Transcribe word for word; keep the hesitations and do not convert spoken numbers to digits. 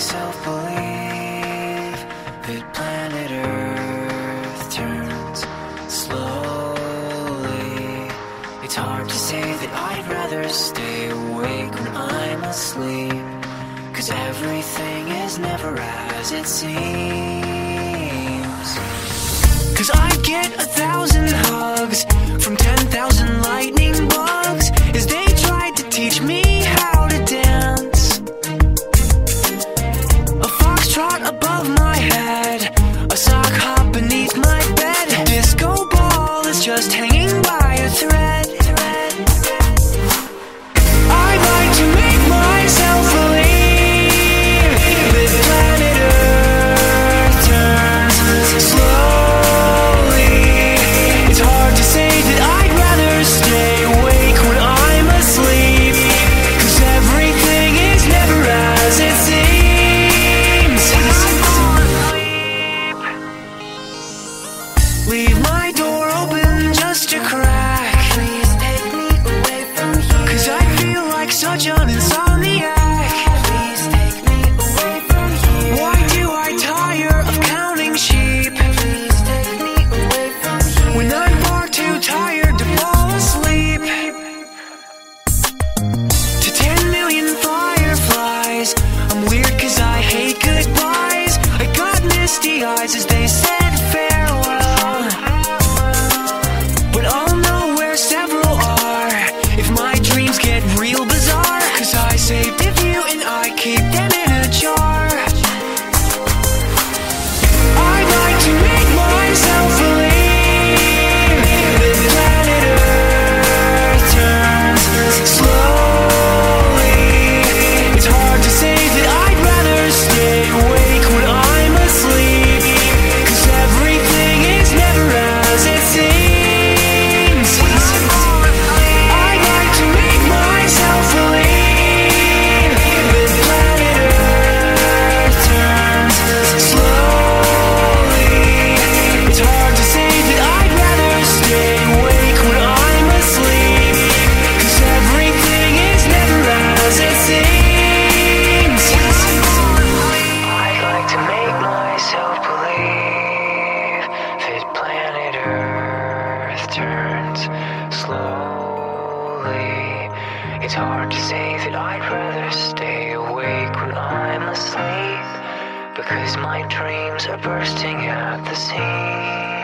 myself believe that planet Earth turns slowly. It's hard to say that I'd rather stay awake when I'm asleep, 'cause everything is never as it seems. 'Cause I get a thousand hugs from ten thousand lightning bugs as they tried to teach me how to dance. A foxtrot above my head, a sock hop beneath my bed, a disco ball is just hanging by a thread. I'd like to make myself believe that planet Earth turns slowly. It's hard to say that I'd rather stay awake when I'm asleep, 'cause everything is never as it seems. Leave my door open just a crack. Please take me away from here, 'cause I feel like such an insomniac. Please take me away from here. Why do I tire of counting sheep? Please take me away from here, when I'm far too tired to fall asleep. To ten million fireflies, I'm weird 'cause I hate goodbyes. I got misty eyes as they said farewell, but I'll know where several are if my dreams get real bizarre, 'cause I saved a few and I keep them in a jar. I'd like to make myself believe that planet Earth turns slowly. It's hard to say that I'd rather stay awake when I'm asleep, 'cause everything is never as it seems. I'd like to make myself believe that planet Earth turns slowly. It's hard to say that I'd rather stay awake when I'm asleep, 'cause everything is never as it seems. I'd like to make myself believe that planet Earth turns slowly. It's hard to say that I'd rather stay awake when I'm asleep, because my dreams are bursting at the seams.